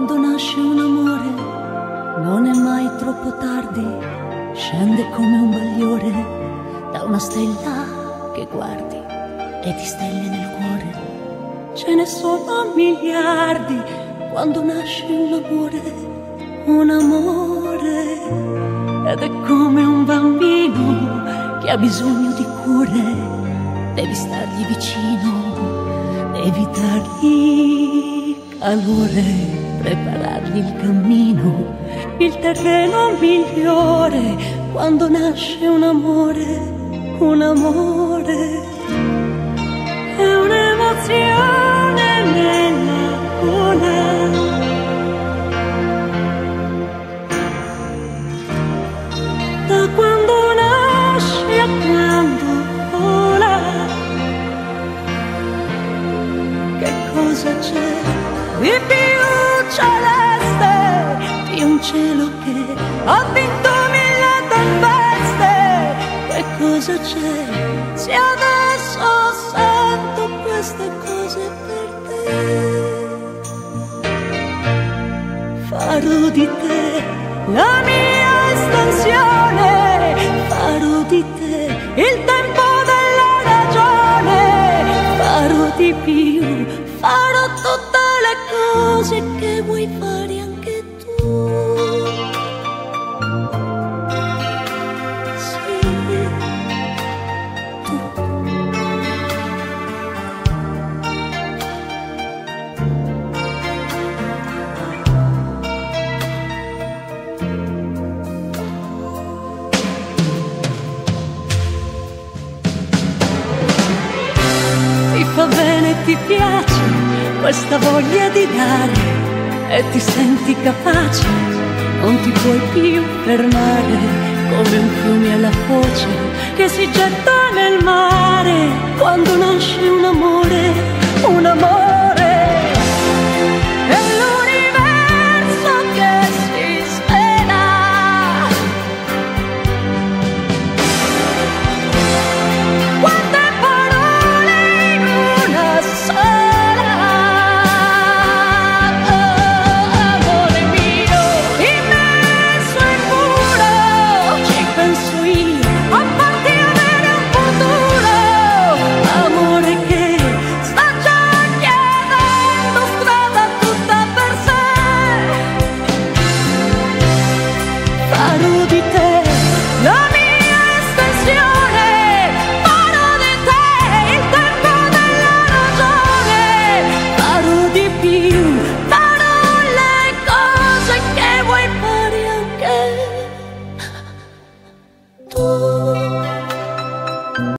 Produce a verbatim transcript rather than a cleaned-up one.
Quando nasce un amore non è mai troppo tardi, scende come un bagliore da una stella che guardi e ti stelle nel cuore. Ce ne sono miliardi quando nasce un amore, un amore, ed è come un bambino che ha bisogno di cure. Devi stargli vicino, devi dargli calore, preparargli il cammino, il terreno migliore. Quando nasce un amore, un amore, è un'emozione nella gola. Da quando nasce a quando vola, che cosa c'è di più celeste di un cielo che ha vinto mille tempeste? Che cosa c'è se adesso sento queste cose per te? Farò di te la mia estensione, farò di te il tempo della ragione, farò di più, farò tutte le cose che vuoi fare anche tu. Sì, tu. Ti fa bene, ti piace questa voglia di dare e ti senti capace, non ti puoi più fermare, come un fiume alla foce che si getta nel mare. Quando